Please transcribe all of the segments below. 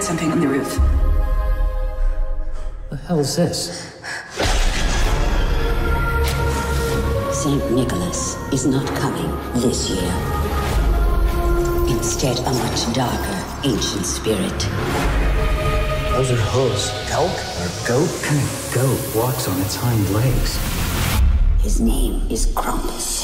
something on the roof. The hell's this? Saint Nicholas is not coming this year. Instead, a much darker, ancient spirit. Those are hooves. Elk or goat? What kind of goat walks on its hind legs? His name is Krampus.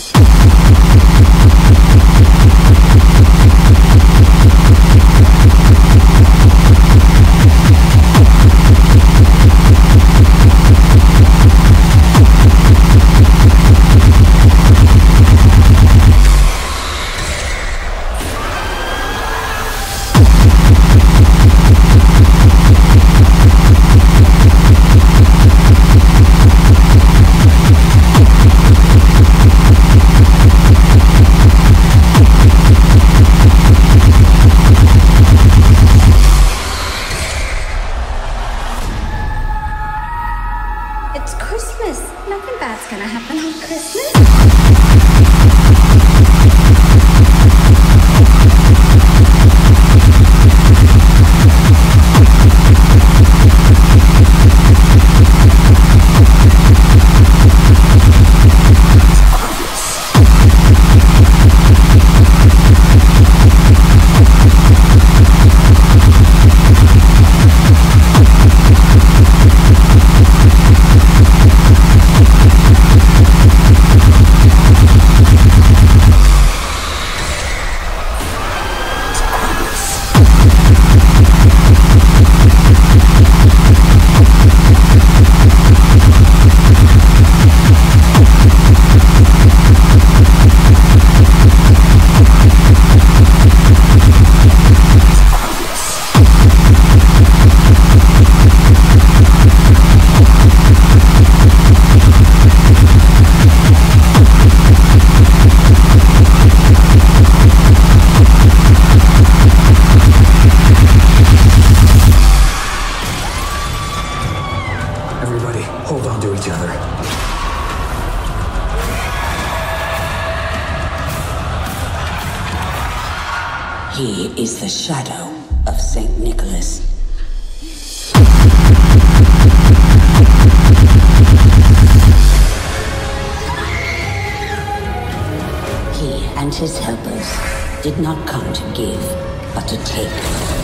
It's Christmas. Nothing bad's gonna happen on Christmas. Everybody, hold on to each other. He is the shadow of Saint Nicholas. He and his helpers did not come to give, but to take.